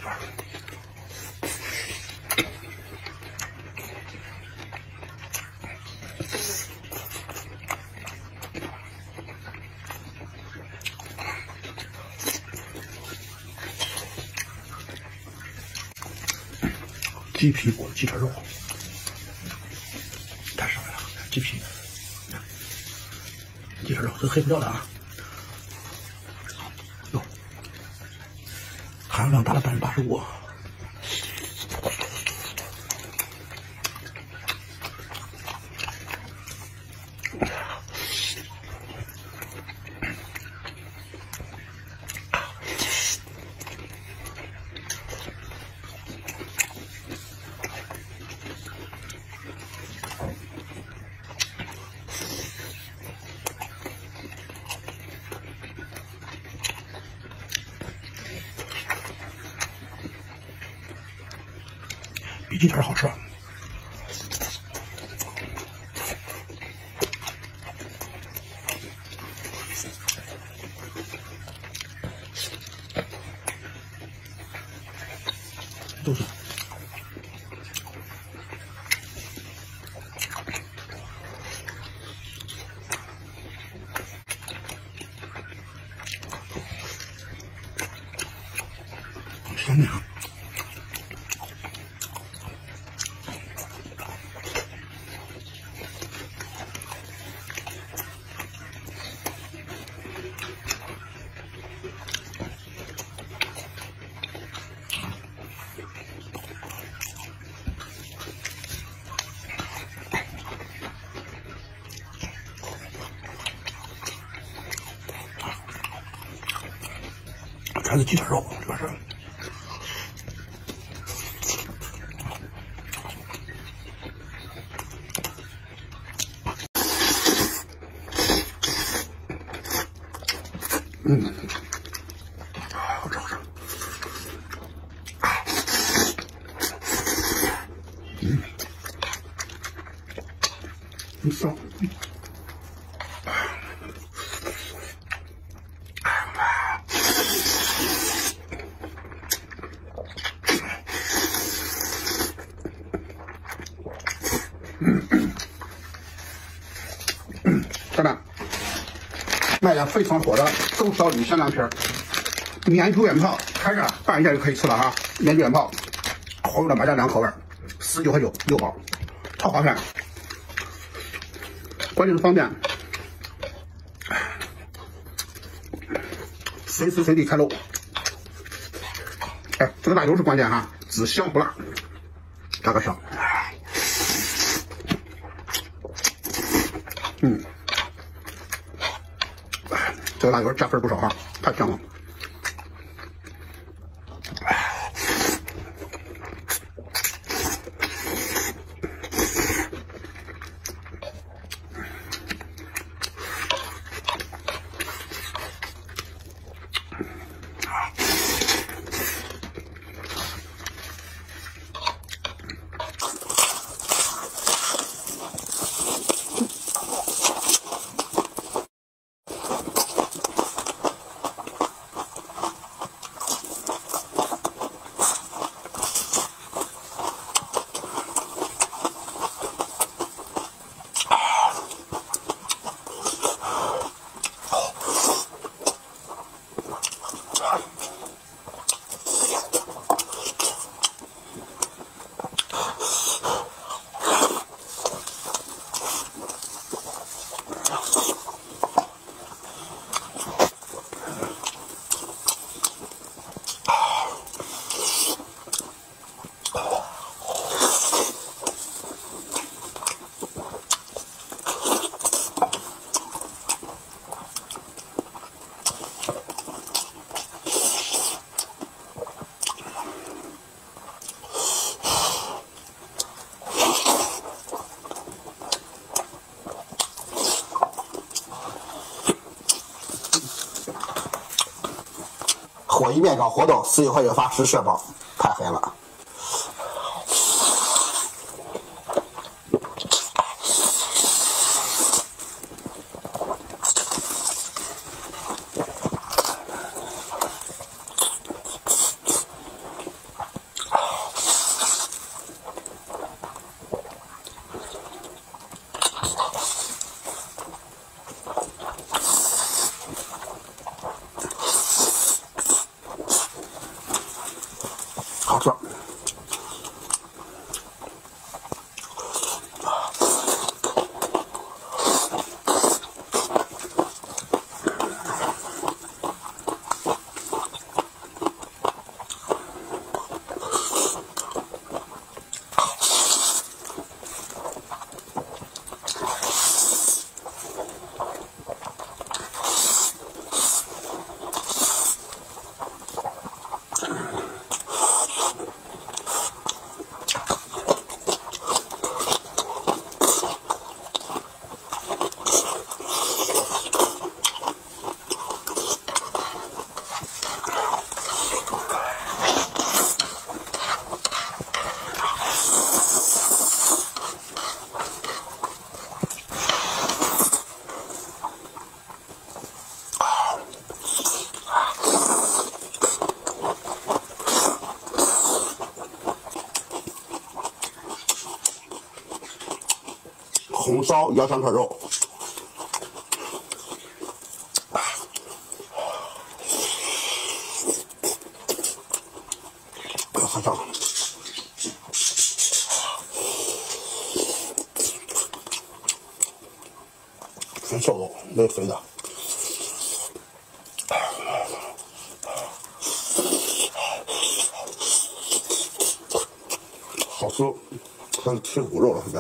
串。鸡皮裹鸡腿肉，太上来了！鸡皮，鸡腿肉这黑不掉的啊！哟，含油量达到85%。比鸡腿好吃。都是。香的啊！全是鸡腿肉，主要是。好吃好吃。很香。下面卖点非常火的豆烧鱼香凉皮儿，免煮原泡，开着拌一下就可以吃了哈。免煮原泡，红油的麻酱2口味，19.9块9包，超划算。关键是方便，随时随地开漏。哎，这个辣油是关键哈，只香不辣，加个香。这个辣油加分不少啊，太香了。火一面搞活动，11块9发10社包，太黑了。 好吃。红烧腰香串肉，不要太长，纯瘦肉，没肥的。好吃，像吃骨肉了现在。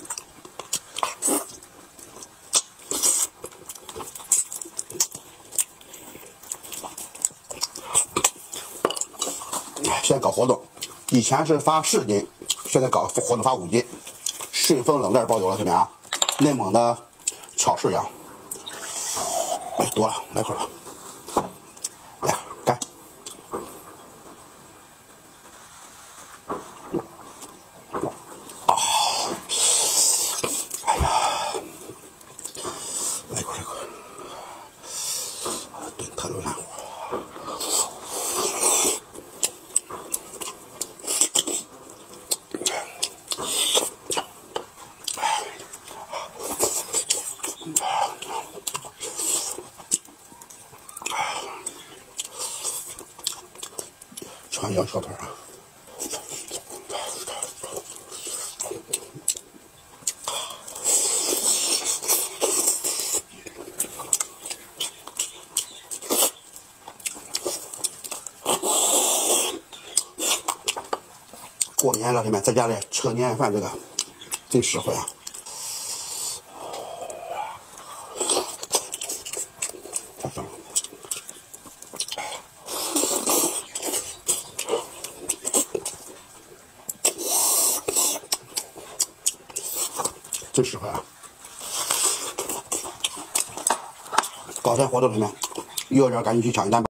现在搞活动，以前是发10斤，现在搞活动发5斤，顺丰冷链包邮了，兄弟啊！内蒙的草饲羊，哎，多了，来块了，来干！啊，哎呀，来块，炖特留烂火。穿羊小腿啊！过年老铁们在家里吃个年夜饭，这个真实惠啊！真实惠啊！搞这活动里面，有人赶紧去抢一单吧。